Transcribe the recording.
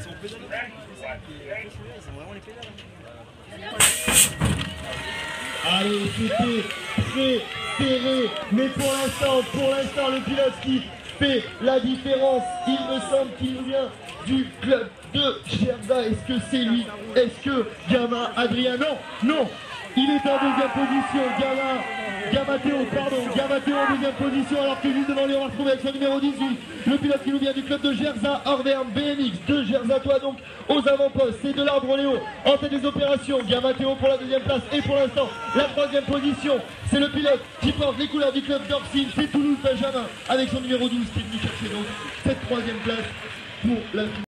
Allez, c'était très serré, mais pour l'instant, le pilote qui fait la différence, il me semble qu'il nous vient du club de Gerza. Est-ce que c'est lui? Est-ce que Gamma Adrien? Non, il est en deuxième position, Gamateo en deuxième position, alors que juste devant lui on va retrouver avec son numéro 18, le pilote qui nous vient du club de Gerza, Orverne BMX de Gerza, toi donc aux avant-postes, c'est de l'arbre Léo en tête des opérations, Gamateo pour la deuxième place, et pour l'instant la troisième position, c'est le pilote qui porte les couleurs du club d'Orcine, c'est Toulouse Benjamin avec son numéro 12 qui est venu chercher donc cette troisième place pour la